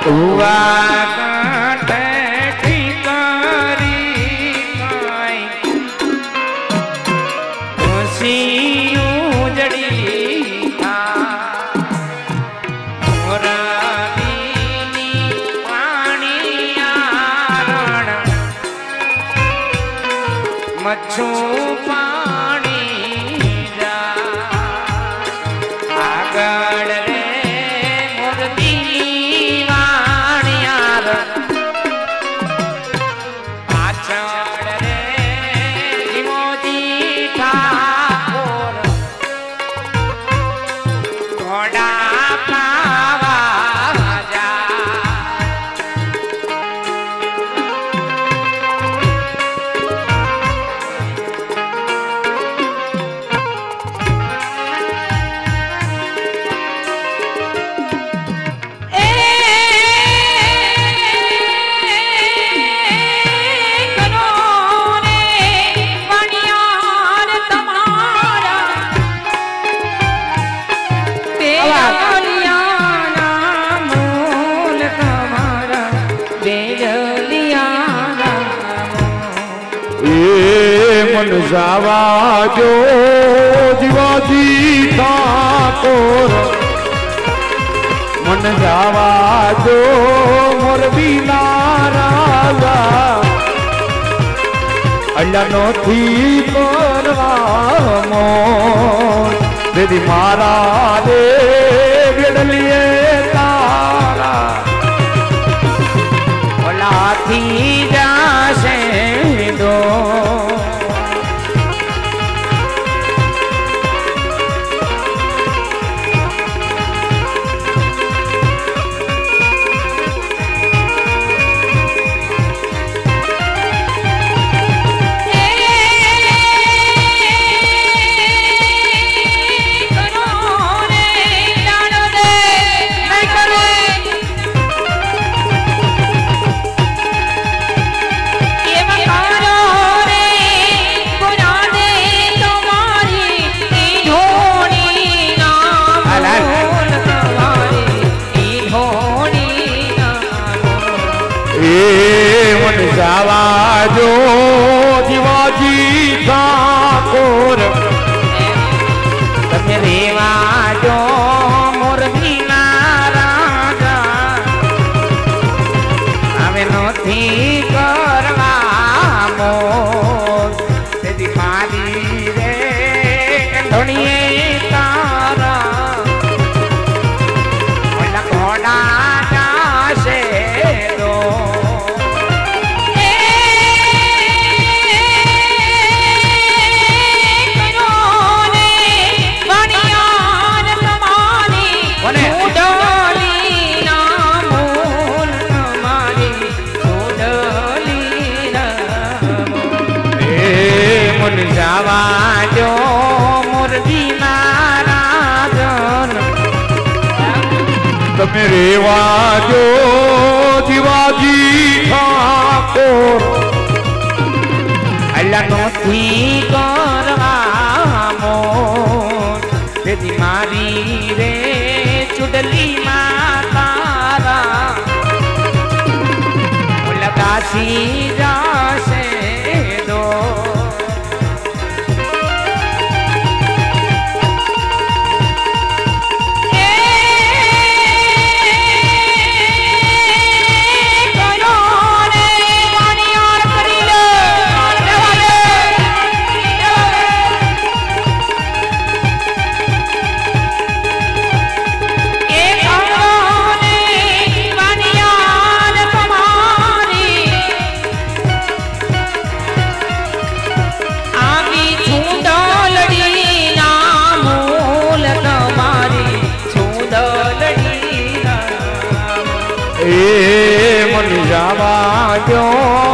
મચ્છુ પાણી જા આગળ રે મોરબીની વાણિયાર પાછળ રે ધીમોજી ઠાકોર ઘોડા પાવા જા मन जावा जो जीवाजी ठाकोर मन जावा जो मोरबी नाराजा अल्लाह नो थी करवा मोर दीदी मारा दे गडलिए तारा ओला थी जासे दो जावा जो जीवाजी ठाकोर તમે રેવા જો મોરબી નારાજા હવે નથી કરવા મોર તેથી મારી રે ધણીએ તારા ઓલા ઘોડા જાશે દો जावा जो मोरबी नाराजन तमे रेवा जो जीवाजी ठाकोर अल्लाह नोथी करवा मोर તેથી મારી રે ચુડલી માં તારા ઓલા કાશી જાશે દો मन जावा जो